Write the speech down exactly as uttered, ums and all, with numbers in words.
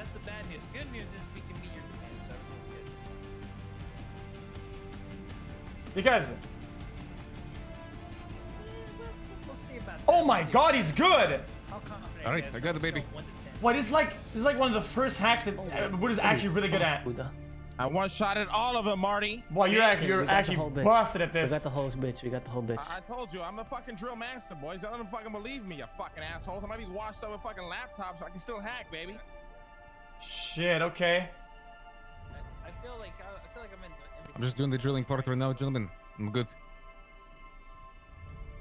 That's the bad news. Good news is we can meet your demand, so everything's good. Because. We'll see about that. Oh my God, he's good. How confident All right, I got the baby. What is like? This is like one of the first hacks that uh, Wood is actually really good at. I one shot at all of them, Marty. Well, you're actually you're actually busted at this. We got the whole bitch. We got the whole bitch. I, I told you, I'm a fucking drill master, boys. I don't fucking believe me, you fucking assholes. I might be washed up with fucking laptops, so I can still hack, baby. Shit. Okay. I, I feel like I, I feel like I'm in. in I'm just doing the drilling part right now, gentlemen. I'm good.